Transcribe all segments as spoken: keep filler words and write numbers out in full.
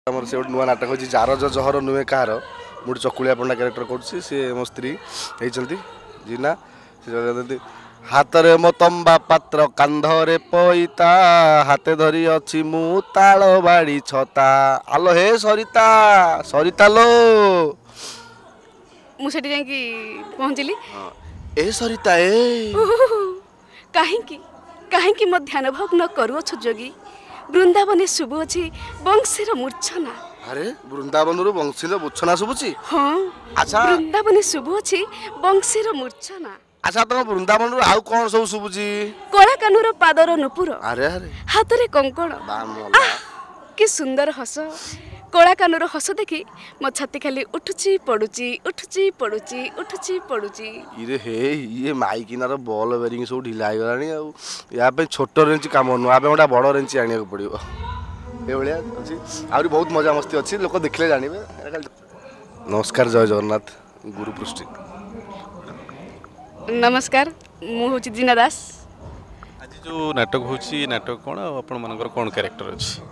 आमर से गोटे नुआ नाटक होची जार जहर नुहे कहार मुझे चकुलिया पंडा क्यारेक्टर करुँची सी मो स्त्री होती जीना से हातरे मो तंबा पात्र कांधरे पैता हाथे धरी अछि मु ताल बाड़ी छता आलो हे सरिता सरिता लो मुझे जाकि पहुँचली ए सरिता ए कहीं कहीं मो ध्यान भग्न करुअछु जोगी वृंदावन शुभ अच्छी बंशीर मूर्छना अरे वृंदावन रु बंशीर मूर्छना शुभुची हाँ अच्छा वृंदावन शुभ अच्छी बंशीर मूर्छना अच्छा तुम वृंदावन रु आउ कौन सब शुभुची कला कानुर पादर नुपुर अरे अरे हाथ रे कंकण कि सुंदर हस कला कानुर हस देखी मो छाती खाली उठुची पड़ुची उठुची पड़ुची उठुची पड़ुची इरे हे ये माइकिनार बॉल बेरिंग सब ढिला हो गलानी आ या पे छोट रेंच काम नु आ पे गोटा बड़ रेंच आनिया को पड़िबो ए भलिया अछि आउरी बहुत मजा मस्ती अछि लोक देखले जानिबे नमस्कार जय जगन्नाथ गुरु पृष्ठी नमस्कार मु होची दीना दास आज जो नाटक होची नाटक कोन आपण मानकर कोन कैरेक्टर अछि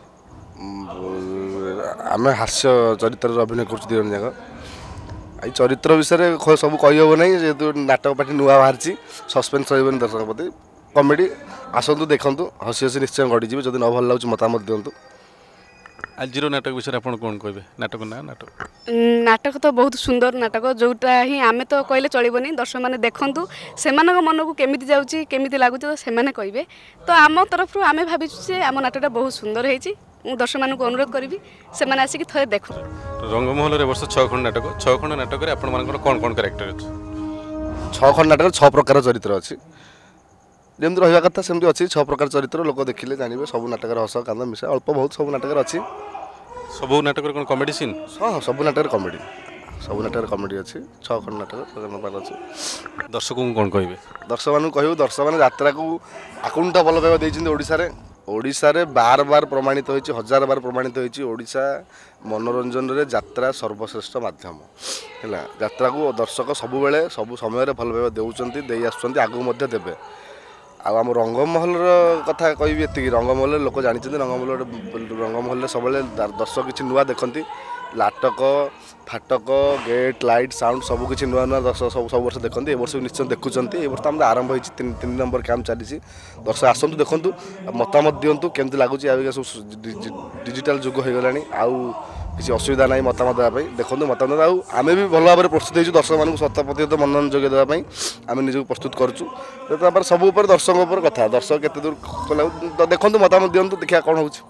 आम हास्य चरित्र अभिनय कर दिन जाक चरित्र विषय सब कहीहब ना जेहतु नाटक पार्टी नुआ बाहरी सस्पेन्स रही दर्शक प्रति कमेडी आसतु देखु हसी हसी निश्चय गढ़ी जब न भल लगे मतामत दिंतु आज नाटक विषय आप कौन कहे नाटक ना नाटक नाटक तो बहुत सुंदर नाटक जोटा ही आमे तो कहले चलबनी दर्शक मैंने देखु से मन को केमी जाऊँगी केमी लगुच तो से कहे तो आम तरफ आम भाई आम नाटकटा बहुत सुंदर होती मु दर्शक मानक अनुरोध करी से मैंने आसिक थे देख रंगमहल वर्ष छह खंड नाटक छह खंड नाटक कौन कौन कैरेक्टर अच्छे छह खंड नाटक छह प्रकार चरित्र अच्छी जमी रहा कथा सेमती अच्छी छह प्रकार चरित्र लोक देखिले जानवे सब नाटक हस कांद मिशा अल्प बहुत सब नाटक अच्छी सब नाटक कौन कमेडी सीन हाँ सब नाटक कमेडी सब नाटक कमेडी अच्छी छह खंड नाटक अच्छी दर्शक को कौन कहे दर्शक मानू कहूँ दर्शक मैंने यात्रा को आकुंठ भल पाइबा देइछिन ओडिसा ओडिशा रे बार बार प्रमाणित होइछि हजार बार प्रमाणित होइछि ओडिशा मनोरंजन रे यात्रा सर्वश्रेष्ठ माध्यम है यात्रा को दर्शक सबु बेले सब समय भल पाइबा देउछन्ति देई आसुछन्ति आगु मध्ये देबे आम रंगमहल कथा कहि एति रंगमहल लोक जानि रंगमहल रंगमहल सब दर्शक किसी नुआ देखती नाटक फाटक गेट लाइट साउंड सब किसी नुआ नुआ दर्शक सब सब वर्ष देखते वर्ष निश्चय देखुंत ए वर्ष आम आरंभ होती तीन तीन नंबर कैंप चली दर्शक आसतु देखु मतामत दिंतु केमती लगुच सब डिजिटाल जुग हो गलानी आउ किसी असुविधा ना मतामत देवाई देखो मतामत आम भी भल भाव प्रस्तुत हो दर्शक मानक शत प्रतिशत मनोरंजन जोगे देवाई आम निजी प्रस्तुत करूँ सब दर्शक कथा दर्शक केते दूर देखो मतामत दिंतु देखा कौन हो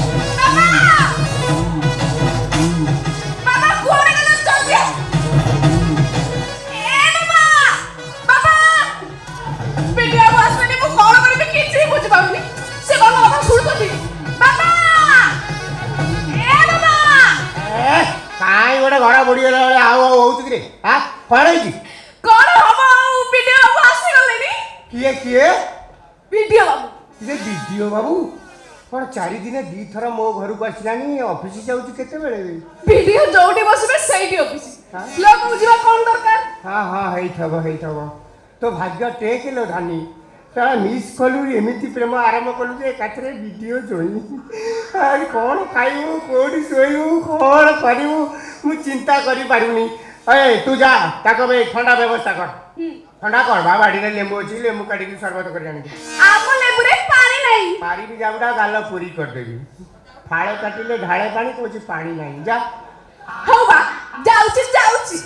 काई गोटे घर बुड़ीगला बेले आउ आउ होउछ कि रे हां कौन होइछि कौन हम वीडियो बाबू आसी गलेनी किए किए वीडियो बाबू ये वीडियो बाबू कौन चारि दिन दी थर मो घर को आसिलानी ऑफिस जाउछि केते बेले वीडियो जोडी बसबे सेही ऑफिस लोग बुझिबा कोन दरकार हां हां हेइ थबो हेइ थबो तो भाग्य टेक लो धानी ता मिस कलु एमिति प्रेम आरंभ कलु जे कातरे वीडियो जोई आर कोन खाइबु कोडी सोइबु कोन करिबु मु चिंता करि पारुनी ए तू जा ताको बे ठंडा व्यवस्था कर ठंडा कर बा बाडी रे लेंबू अछि लेंबू काटी के शरबत कर जानी आम लेंबू रे पानी नहीं पारी भी जाबडा गाल पूरी कर देबी फाळे काटिले ढाळे पानी कोछि पानी नहीं जा हो बा जाउछि जाउछि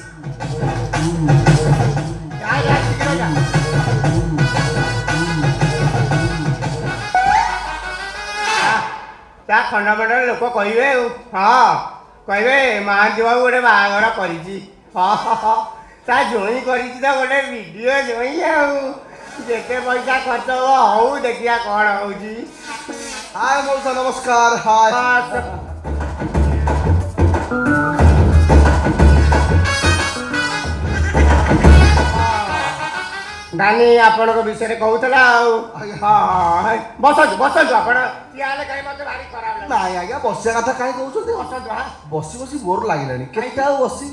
जा जा शीघ्र जा ता खंडा मंडल लोक कहिबे हाँ कहिबे महांती बाबू गोटे बाहागर करिछि हाँ ता जोई करिछि ता गोटे वीडियो जोई आउ जेते पैसा खर्च हो हौ देखिया कौन होउछि हाय मौसा नमस्कार हाय नानी आपण विषय कहूला हाँ बसतु बसतु आप कहीं मत भारी खराब ना आज्ञा बसिया कथा कहीं कहते बसतु हाँ बसी बसी बोर लगे केटा बसी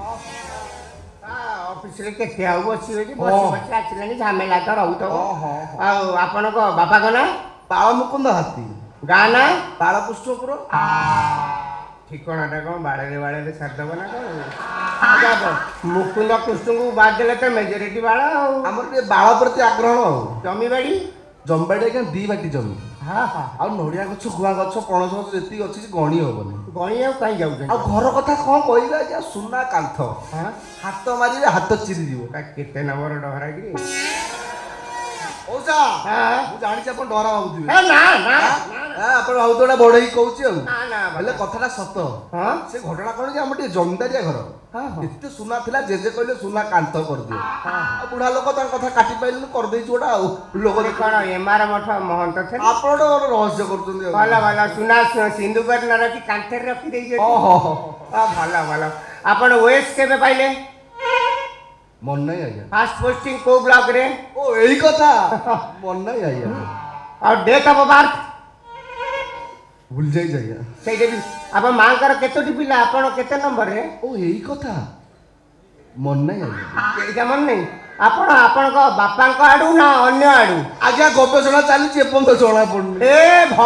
ऑफिस रे केते आउ बसी बसी बसी आसिलानी झमेला तो रहू आपण बापा का ना बाल मुकुंद हाथी गाँ ना बाल पुष्पपुर ଠିକଣାଟା କ'ଣ ବାଡ଼ରେ ବାଡ଼ରେ ସାରିଦେବ ନା କ'ଣ? ମୁକୁନ୍ଦ କୃଷ୍ଣଙ୍କୁ ବାଦ ଦେଲେ ତ ମେଜରିଟି ବାଳ ଆଉ। ଆମର ଟିକେ ବାଳ ପ୍ରତି ଆଗ୍ରହ ଆଉ। ଜମିବାଡ଼ି ଜମିବାଡ଼ି ଆଜ୍ଞା ଦି ବାଟି ଜମି। ହଁ ହଁ। ଆଉ ନଡ଼ିଆ ଗଛ ଗୁଆ ଗଛ ପଣସ ଗଛ ଯେତିକି ଅଛି ସେ ଗଣି ହବନି। ଗଣି ଆଉ କାହିଁ ଯାଉଛନ୍ତି? ଆଉ ଘର କଥା କ'ଣ କହିବେ ଆଜ୍ଞା? ସୁନା କାନ୍ଥ, ହଁ ହାତ ମାରିବେ ହାତ ଚିରିଯିବ। କେତେ ନମ୍ବର ଡହରାକିରି? ଓଷା ମୁଁ ଜାଣିଛି ଆପଣ ଡରା ଭାବୁଥିବେ। ନା ନା ଆପଣ ଭାବୁଥିବେ ଗୋଟେ ବଢ଼େଇ କହୁଛି ଆଉ। ନା ନା ହେଲେ କଥାଟା ସତ। ହଁ ସେ ଘଟଣା କ'ଣ କି ଆମର ଟିକେ ଜମିଦାରିଆ ଘର। ଏତେ ସୁନା ଥିଲା ଜେଜେ କହିଲେ ସୁନା କାନ୍ଥ କରିଦିଅ। ଆଉ ବୁଢ଼ା ଲୋକ ତାଙ୍କ କଥା କାଟି ପାଇଲେନି କରିଦେଇଛୁ ଗୋଟା ଆଉ। ଲୋକ କ'ଣ ଏମାର ମଠ ମହନ୍ତ ଥିଲେ? ଆପଣ ଗୋଟେ ରହସ୍ୟ କରୁଛନ୍ତି ଆଉ। ଭଲ ଭଲ ସୁନା ସିନ୍ଦୁକରେ ନ ରଖି କାନ୍ଥରେ ରଖିଦେଇଛନ୍ତି। ଓହୋ ଭଲ ଭଲ। ଆପଣ ଓଏସ୍ କେବେ ପାଇଲେ? ମନ ନାହିଁ ଆଜ୍ଞା। ଫାଷ୍ଟ ପୋଷ୍ଟିଂ କୋଉ ବ୍ଲକରେ? ଓ ଏଇ କଥା ମନ ନାହିଁ ଆଜ୍ଞା। ଆଉ ଡେଟ୍ ଅଫ୍ ବାର୍ଥ? ଭୁଲି ଯାଇଛି ଆଜ୍ଞା। ସେଇଟା ବି ଆପଣ ମାଙ୍କର କେତୋଟି ପିଲା? ଆପଣ କେତେ ନମ୍ବରରେ? ଓ ଏଇ କଥା ମନ ନାହିଁ ଆଜ୍ଞା। ଏଇଟା ମନେ ନାହିଁ? ଆପଣ ଆପଣଙ୍କ ବାପାଙ୍କ ଆଡୁ ନା ଅନ୍ୟ ଆଡୁ? ଆଜ୍ଞା ଗବେଷଣା ଚାଲିଛି ଏପର୍ଯ୍ୟନ୍ତ ଜଣା ପଡୁନି। ଏ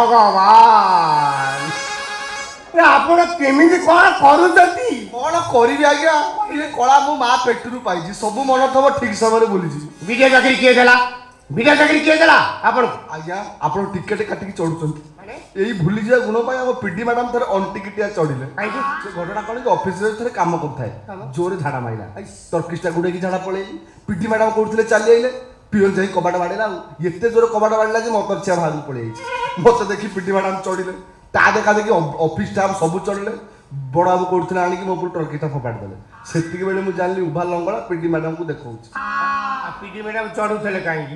ଭଗବାନ, ଆପଣ କେମିତି କ'ଣ କରୁଛନ୍ତି? କ'ଣ କରିବି ଆଜ୍ଞା? ଏ କଳା ମୋ ମା ପେଟରୁ ପାଇଛି। ସବୁ ମନ ଥବ ଠିକ ସମୟରେ ବୁଲିଛି। ବିଜୟ ଚାକିରି କିଏ ଦେଲା? ବିଜୟ ଚାକିରି କିଏ ଦେଲା ଆପଣ? ଆଜ୍ଞା ଆପଣ ଟିକେଟ କାଟିକି ଚଢୁଛନ୍ତି। ଏଇ ଭୁଲିଯିବା ଗୁଣ ପାଇଁ ଆମ ପିଡି ମ୍ୟାଡାମ ଥରେ ଅଣ୍ଟିକିଟିଆ ଚଢିଲେ। ସେ ଘଟଣା କ'ଣ କି ଅଫିସରେ ଥରେ କାମ କରୁଥାଏ, ଜୋରେ ଝାଡ଼ା ମାଇଲା। ତର୍କିଷ୍ଟା ଗୁଡେଇକି ଝାଡ଼ା ପଳେଇଲି। ପିଡି ମ୍ୟାଡାମ କହୁଥିଲେ ଚାଲି ଆଇଲେ, ପିଅନ ଯାଇ କବାଟ ବାଡ଼େଇଲା। ଆଉ ଏତେ ଜୋରେ କବାଟ ବାଡ଼ିଲା ଯେ ମଟର ଛିଆ ବାହାରକୁ ପଳେଇ ଯାଇଛି। ମତେ ଦେଖି ପିଡି ମ୍ୟାଡାମ ଚଢିଲେ, ତା ଦେଖା ଦେଖି ଅଫିସ ଷ୍ଟାଫ୍ ସବୁ ଚଢିଲେ। ବଡ଼ ବାବୁ କରୁଥିଲେ ଆଣିକି ମୋ ଉପରେ ଟର୍କିଟା ଫୋପାଡ଼ି ଦେଲେ। ସେତିକି ବେଳେ ମୁଁ ଜାଣିଲି ଉଭା ଲଙ୍ଗଳା ପିଡି ମ୍ୟାଡାମକୁ ଦେଖଉଛି। ପିଡି ମ୍ୟାଡାମ ଚଢୁଥିଲେ କାହିଁକି?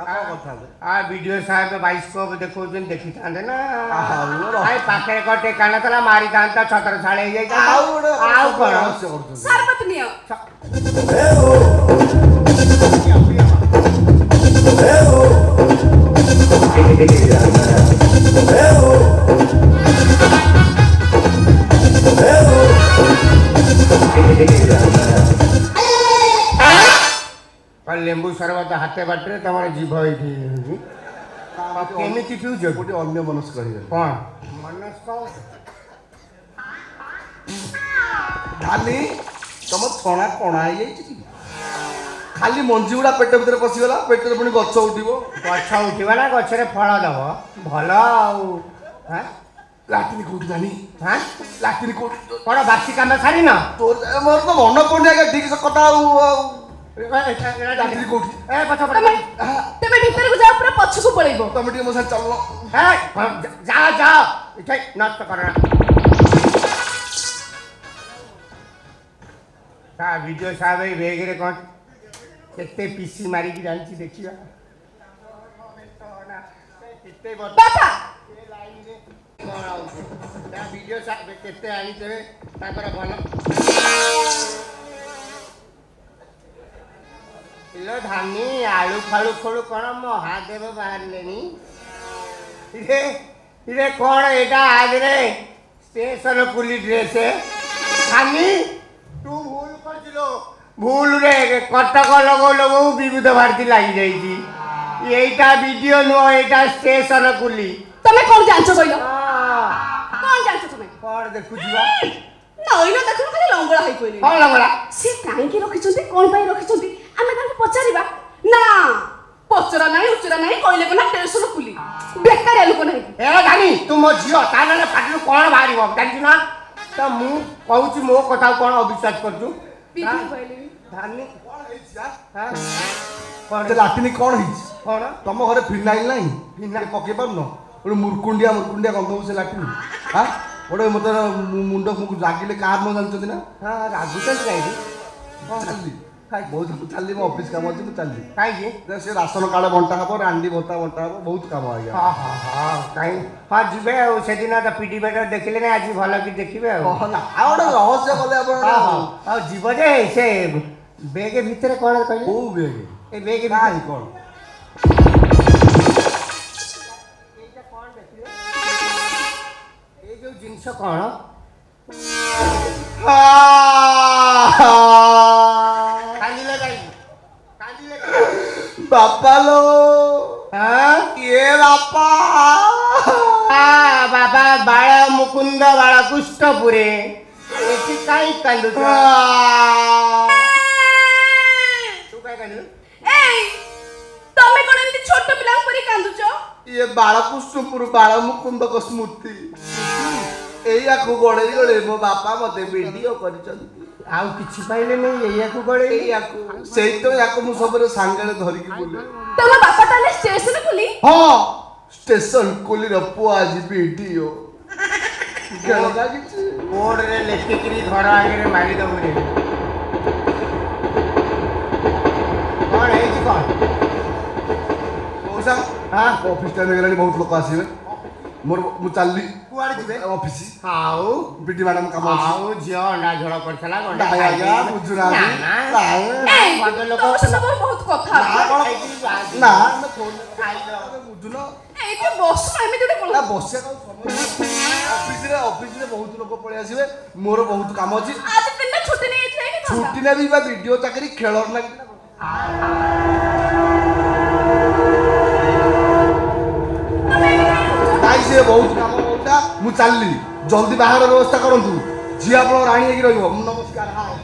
ଭିଡିଓ ସାହେବ ବାଇସ୍କୋପ ଦେଖଉଛନ୍ତି, ଦେଖିଥାନ୍ତେ ନା। ପାଖରେ ଗୋଟେ କାନ ଥିଲା ମାରିଥାନ୍ତା, ଛତର ଛାଳ ହେଇଯାଇଥାନ୍ତା। ଆଉ କ'ଣ ଲେମ୍ବୁ ସରବତ ହାତେ ବାଟରେ ତମର ଜୀବ ଏଇଠି କେମିତି ପିଉଛ? ଗୋଟେ ଅନ୍ୟ ମନସ୍କ ହେଇଗଲେ। କ'ଣ ମନସ୍କ? ଧାନି ତମ ଛଣା କଣା ହେଇଯାଇଛି କି? ଖାଲି ମଞ୍ଜି ଗୁଡ଼ା ପେଟ ଭିତରେ ପଶିଗଲା, ପେଟରେ ପୁଣି ଗଛ ଉଠିବ। ଗଛ ଉଠିବ ନା ଗଛରେ ଫଳ ଦବ? ଭଲ ଆଉ। ଲାଟିନି କୋଉଠି ଜାଣି? ହାଁ ଲାଟିନି କୋଉଠି? କ'ଣ ବାସି କାମ ସାରିନ? ମୋର ତ ମନେ ପଡୁନି ଆଜ୍ଞା ଠିକ ସେ କଥା। ଆଉ ଲାଟିନି କୋଉଠି? ତମେ ଭିତରକୁ ଯାଅ, ପୁରା ପଛକୁ ପଳେଇବ। ତମେ ଟିକେ ମୋ ସାথে ଚାଲୁନ। ଯାଅ ଯାଅ, ଏଠି ନଷ୍ଟ କର ନା। ତା ଭିଡ଼ିଓ ସାହେବ ଏଇ ବେଗରେ କ'ଣ କେତେ ପିସି ମାରିକି ଜାଣିଛି ଦେଖିବା। କେତେ ଭିଡ଼ିଓ ସାହେବ କେତେ ଆଣିଥିବେ ତାଙ୍କର ଭଲ। ଇଲୋ ଧାନି, ଆଳୁ ଫାଳୁ ଖୋଳୁ କ'ଣ ମହାଦେବ ବାହାରିଲେଣି? ଇରେ ଇରେ କ'ଣ ଏଇଟା ଆଗରେ ଷ୍ଟେସନ କୁଲି ଡ୍ରେସ୍? ଧାନି ତୁ ଭୁଲ କରିଥିଲୁ। ଭୁଲରେ କଟକ ଲଗଉ ଲଗଉ ବିବିଧ ଭାରତୀ ଲାଗିଯାଇଛି। এইটা ভিডিও নয়, এটা স্টেশন কুলি। তুমি কোন জানছো কইলো? কোন জানছো তুমি? কোন দেখুছিবা? নইলো দেখুন খালি লঙ্গড়া হই কইলি। কোন লঙ্গড়া? সে কাইকি রখিছন্তি, কোন পাই রখিছন্তি? আমি তাকে পচারিবা না। পচরা নাই উচরা নাই কইলে কোনা স্টেশন কুলি। বেকার এলুক নাই। এ জানি তুম ঝিও তানালে ফাটিলু কোন বাহারিব জানি না? তো মু কହୁছি মো কথা কোন অবিশ্বাস করছু? বিধি কইলি। ধানি କ'ଣ ହେଇଛି ଆ? হ্যাঁ କ'ଣ ଲାଟିନି କ'ଣ ହେଇଛି? কোন ତମ ଘରେ ଫିନାଇଲ ନାହିଁ? ଫିନାଇଲ ପକେଇ ପାରୁନ? ଗୋଟେ ମୁରକୁଣ୍ଡିଆ ମୁରକୁଣ୍ଡିଆ ଗନ୍ଧ ସେ ଲାଟିନି। ହଁ ଗୋଟେ ମୋତେ ମୁଣ୍ଡ ଲାଗିଲେ କାହାର ନ ଜାଣିଛନ୍ତି ନା? ହଁ ରାଗୁଛନ୍ତି କାହିଁକି? ଚାଲିଲି ବହୁତ ଚାଲିଲି, ମୋ ଅଫିସ କାମ ଅଛି, ମୁଁ ଚାଲିଲି। କାହିଁକି? ସେ ରାସନ କାର୍ଡ ବଣ୍ଟା ହବ, ରାଣ୍ଡି ଭତ୍ତା ବଣ୍ଟା ହବ, ବହୁତ କାମ ଆଜ୍ଞା। ହଁ ହଁ ହଁ କାହିଁ ହଁ ଯିବେ ଆଉ। ସେଦିନ ତ ପିଡି ବେଟର ଦେଖିଲେ ନା, ଆଜି ଭଲ କି ଦେଖିବେ ଆଉ। ନା ଆଉ ଗୋଟେ ରହସ୍ୟ କଲେ ଆପଣ। ଆଉ ଯିବ ଯେ ସେ ବେଗ ଭିତରେ କ'ଣ କହିଲେ? କୋଉ ବେଗ? ଏ ବେଗ କାହିଁ କ'ଣ? এইটা କ'ଣ ଦେଖିଲେ? এই ଯୋଉ ଜିନିଷ କ'ଣ? କାନ୍ଦିଲେ କାହିଁକି? କାନ୍ଦିଲେ କାହିଁକି? ବାପା ଲୋ। ହଁ କିଏ ବାପା? ବାବା ବାଳ ମୁକୁନ୍ଦ ମୁକୁନ୍ଦ ବାଳକୁଷ୍ଟପୁରେ ଏଠି କାଇଁ କାନ୍ଦୁଛ? ତୁ କାଇଁ କାନ୍ଦୁଛୁ? ଏଇ ତମେ କଣ ଏମିତି ଛୋଟ ପିଲାଙ୍କ ପରି କାନ୍ଦୁଛ? ଇଏ ବାଳକୁଷ୍ଣପୁର ବାଳ ମୁକୁନ୍ଦଙ୍କ ସ୍ମୃତି। ଏଇଆକୁ ଗଳେଇ ଗଳେଇ ମୋ ବାପା ମତେ ଭିଡିଓ କରିଛନ୍ତି। ଆଉ କିଛି ପାଇଲେ ନାଇଁ ଏଇଆକୁ ଗଳେଇ? ଏଇଆକୁ ସେଇ ତ ୟାକୁ ମୁଁ ସବୁବେଳେ ସାଙ୍ଗରେ ଧରିକି ବୁଲେ। ତମ ବାପା ତାହେଲେ ଷ୍ଟେସନ ଖୋଲି? ହଁ ଷ୍ଟେସନ କୋଲିର ପୁଅ ଆଜି ଭିଡିଓ ଖେଳ ଲାଗିଛି। ବୋର୍ଡରେ ଲେଖିକିରି ଘର ଆଗରେ ମାରିଦବୁ ରେ। କଣ ହେଇଛି କଣ? ମଉସା ହଁ ଅଫିସ ଟାଇମ୍ ହେଇଗଲାଣି, ବହୁତ ଲୋକ ଆସିବେ। ମୋର ମୁଁ ଚାଲିଲି କୁଆଡେ ଯିବେ? ଅଫିସ। ଆଉ ବିଟି ମ୍ୟାଡାମ କାମ ଅଛି। ଆଉ ଝିଅ ଅଣ୍ଡା ଝୋଳ କରିଥିଲା ଗଣ୍ଡେ ନାଇଁ ଆଜ୍ଞା, ଖାଇଦେଇ- ବୁଝୁନାହାନ୍ତି। ନା, ନା, ନାଇଁ। ନାଇଁ, ଭଦ୍ରଲୋକ ତମ ସହିତ ମୋର ବହୁତ କଥା ନା, କଣ? ଖାଇକିରି ଯାଆନ୍ତି। ନା ଆମେ ଫୋନ୍ ବୁଝୁନ। ଏଇଠି ବସ ଏମିତି ଗୋଟେ ନା ବସିବା ଅଫିସରେ ଅଫିସରେ ବହୁତ ଲୋକ ପଳେଇ ଆସିବେ। ମୋର ବହୁତ କାମ ଅଛି। ଆଜି ଦିନଟା ଛୁଟି ନେଇଯାଇଥିଲେ କି ଥାନ୍ତା? ଛୁଟି ନେବି ବା ଭିଡିଓ ଚାକିରି ଖେଳର ଲାଗି। ନାଇଁ ସେ ବହୁତ କାମ ହଉଥିଲା, ମୁଁ ଚାଲିଲି। ଜଲ୍ଦି ବାହାର ବ୍ୟବସ୍ଥା କରନ୍ତୁ। ଝିଅ ଆପଣ ରାଣୀ ହେଇକି ରହିବ। ମୁଁ ନମସ୍କାର। ହାଏ।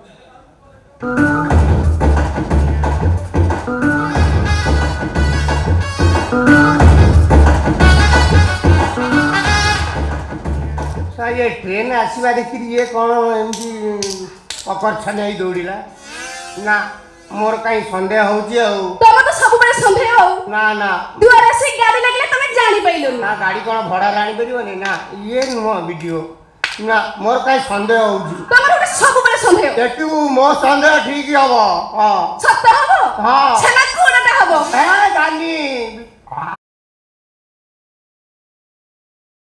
ସାର୍ ଇଏ ଟ୍ରେନ୍ ଆସିବା ଦେଖିକି ଇଏ କ'ଣ ଏମିତି ଅକର୍ଷଣ ହେଇ ଦୌଡ଼ିଲା? ନା ମୋର କାହିଁ ସନ୍ଦେହ ହେଉଛି ଆଉ। ତମେ ତ ସବୁବେଳେ ସନ୍ଦେହ ଆଉ। ନା ନା ଦୁଆରେ ଆସି ଗାଡି ଲାଗିଲେ ତମେ ଜାଣିପାରିଲନି। ନା ଗାଡ଼ି କ'ଣ ଭଡ଼ାରେ ଆଣିପାରିବନି? ନା ଇଏ ନୁହଁ ଭିଡ଼ିଓ। ନା ମୋର କାହିଁ ସନ୍ଦେହ ହେଉଛି। ତମର ଗୋଟେ ସବୁବେଳେ ସନ୍ଦେହ। ଏଠୁ ମୋ ସନ୍ଦେହ ଠିକ୍ ହବ। ହଁ ସତ ହବ? ହଁ ଛେନା କୋଣଟା ହବ? ଏ ଡାଲି